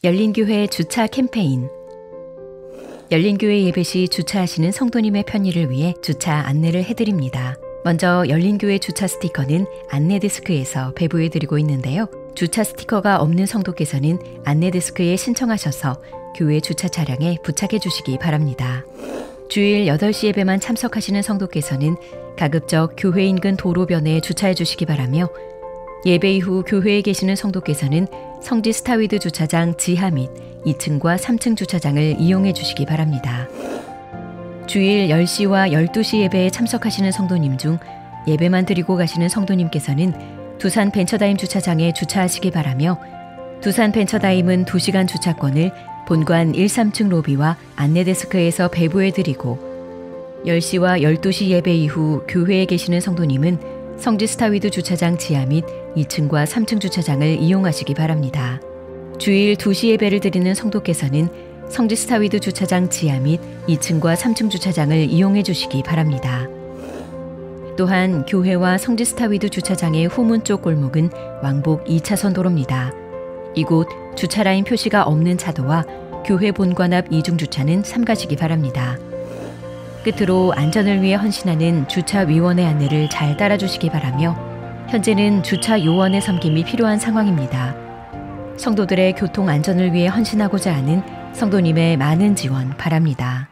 열린교회 주차 캠페인. 열린교회 예배 시 주차하시는 성도님의 편의를 위해 주차 안내를 해드립니다. 먼저 열린교회 주차 스티커는 안내 데스크에서 배부해드리고 있는데요. 주차 스티커가 없는 성도께서는 안내 데스크에 신청하셔서 교회 주차 차량에 부착해 주시기 바랍니다. 주일 8시 예배만 참석하시는 성도께서는 가급적 교회 인근 도로변에 주차해 주시기 바라며, 예배 이후 교회에 계시는 성도께서는 성지 스타위드 주차장 지하 및 2층과 3층 주차장을 이용해 주시기 바랍니다. 주일 10시와 12시 예배에 참석하시는 성도님 중 예배만 드리고 가시는 성도님께서는 두산 벤처다임 주차장에 주차하시기 바라며, 두산 벤처다임은 2시간 주차권을 본관 1, 3층 로비와 안내 데스크에서 배부해 드리고, 10시와 12시 예배 이후 교회에 계시는 성도님은 성지 스타위드 주차장 지하 및 2층과 3층 주차장을 이용하시기 바랍니다. 주일 2시 예배를 드리는 성도께서는 성지 스타위드 주차장 지하 및 2층과 3층 주차장을 이용해 주시기 바랍니다. 또한 교회와 성지 스타위드 주차장의 후문 쪽 골목은 왕복 2차선 도로입니다. 이곳 주차라인 표시가 없는 차도와 교회 본관 앞 이중 주차는 삼가시기 바랍니다. 끝으로 안전을 위해 헌신하는 주차위원회 안내를 잘 따라주시기 바라며, 현재는 주차 요원의 섬김이 필요한 상황입니다. 성도들의 교통 안전을 위해 헌신하고자 하는 성도님의 많은 지원 바랍니다.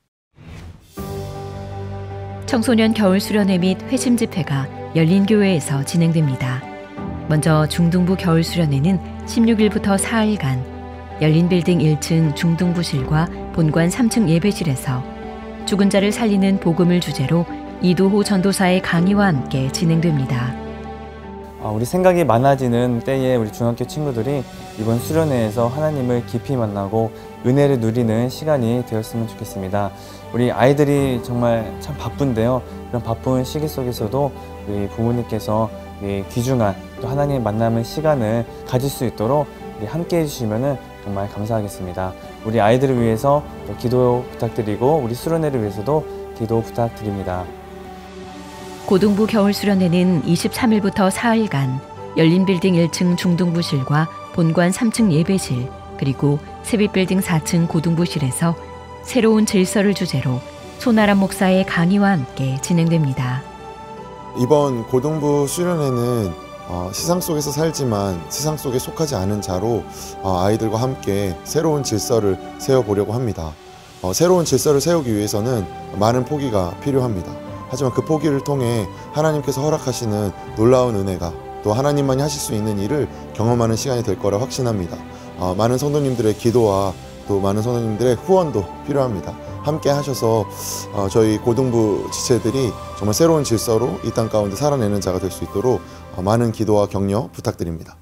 청소년 겨울 수련회 및 회심 집회가 열린교회에서 진행됩니다. 먼저 중등부 겨울 수련회는 16일부터 4일간 열린빌딩 1층 중등부실과 본관 3층 예배실에서 죽은 자를 살리는 복음을 주제로 이도호 전도사의 강의와 함께 진행됩니다. 우리 생각이 많아지는 때에 우리 중학교 친구들이 이번 수련회에서 하나님을 깊이 만나고 은혜를 누리는 시간이 되었으면 좋겠습니다. 우리 아이들이 정말 참 바쁜데요. 그런 바쁜 시기 속에서도 우리 부모님께서 귀중한 또 하나님 만남의 시간을 가질 수 있도록 함께 해주시면 정말 감사하겠습니다. 우리 아이들을 위해서 또 기도 부탁드리고, 우리 수련회를 위해서도 기도 부탁드립니다. 고등부 겨울 수련회는 23일부터 4일간 열린빌딩 1층 중등부실과 본관 3층 예배실, 그리고 세빛빌딩 4층 고등부실에서 새로운 질서를 주제로 손아람 목사의 강의와 함께 진행됩니다. 이번 고등부 수련회는 세상 속에서 살지만 세상 속에 속하지 않은 자로 아이들과 함께 새로운 질서를 세워보려고 합니다. 새로운 질서를 세우기 위해서는 많은 포기가 필요합니다. 하지만 그 포기를 통해 하나님께서 허락하시는 놀라운 은혜가, 또 하나님만이 하실 수 있는 일을 경험하는 시간이 될 거라 확신합니다. 많은 성도님들의 기도와 또 많은 성도님들의 후원도 필요합니다. 함께 하셔서 저희 고등부 지체들이 정말 새로운 질서로 이 땅 가운데 살아내는 자가 될 수 있도록 많은 기도와 격려 부탁드립니다.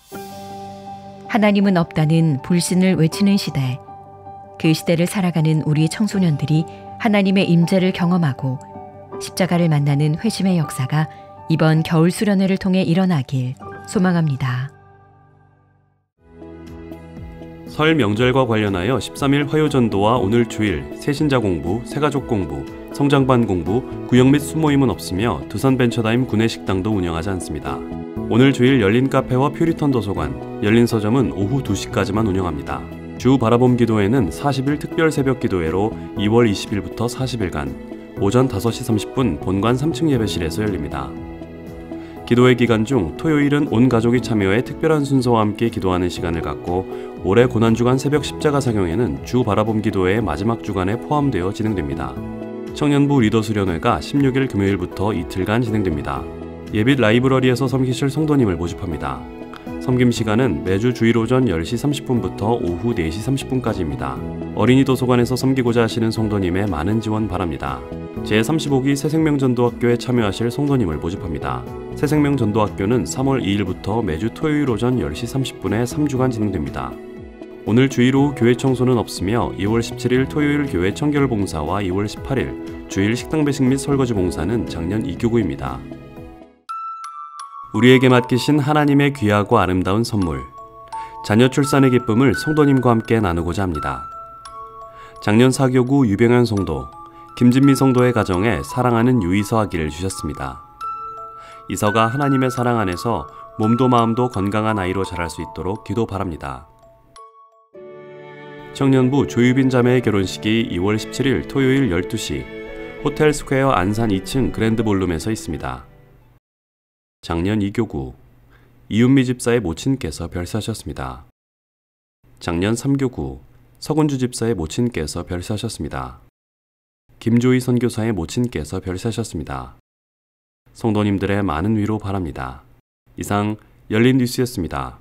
하나님은 없다는 불신을 외치는 시대, 그 시대를 살아가는 우리 청소년들이 하나님의 임재를 경험하고 십자가를 만나는 회심의 역사가 이번 겨울 수련회를 통해 일어나길 소망합니다. 설 명절과 관련하여 13일 화요전도와 오늘 주일 새신자 공부, 새가족 공부, 성장반 공부, 구역 및 수모임은 없으며 두산 벤처다임 구내식당도 운영하지 않습니다. 오늘 주일 열린 카페와 퓨리턴 도서관, 열린 서점은 오후 2시까지만 운영합니다. 주 바라봄 기도회는 40일 특별 새벽 기도회로 2월 20일부터 40일간 오전 5시 30분 본관 3층 예배실에서 열립니다. 기도회 기간 중 토요일은 온 가족이 참여해 특별한 순서와 함께 기도하는 시간을 갖고, 올해 고난주간 새벽 십자가 사경회는 주 바라봄 기도회의 마지막 주간에 포함되어 진행됩니다. 청년부 리더 수련회가 16일 금요일부터 이틀간 진행됩니다. 예빛 라이브러리에서 섬기실 성도님을 모집합니다. 섬김 시간은 매주 주일 오전 10시 30분부터 오후 4시 30분까지입니다. 어린이 도서관에서 섬기고자 하시는 성도님의 많은 지원 바랍니다. 제35기 새생명전도학교에 참여하실 성도님을 모집합니다. 새생명전도학교는 3월 2일부터 매주 토요일 오전 10시 30분에 3주간 진행됩니다. 오늘 주일 오후 교회 청소는 없으며 2월 17일 토요일 교회 청결 봉사와 2월 18일 주일 식당 배식 및 설거지 봉사는 작년 2교구입니다. 우리에게 맡기신 하나님의 귀하고 아름다운 선물, 자녀 출산의 기쁨을 성도님과 함께 나누고자 합니다. 작년 4교구 유병현 성도, 김진미 성도의 가정에 사랑하는 유이서 아기를 주셨습니다. 이서가 하나님의 사랑 안에서 몸도 마음도 건강한 아이로 자랄 수 있도록 기도 바랍니다. 청년부 조유빈 자매의 결혼식이 2월 17일 토요일 12시 호텔 스퀘어 안산 2층 그랜드 볼룸에서 있습니다. 작년 이교구 이윤미 집사의 모친께서 별세하셨습니다. 작년 3교구 서군주 집사의 모친께서 별세하셨습니다. 김조희 선교사의 모친께서 별세하셨습니다. 성도님들의 많은 위로 바랍니다. 이상 열린 뉴스였습니다.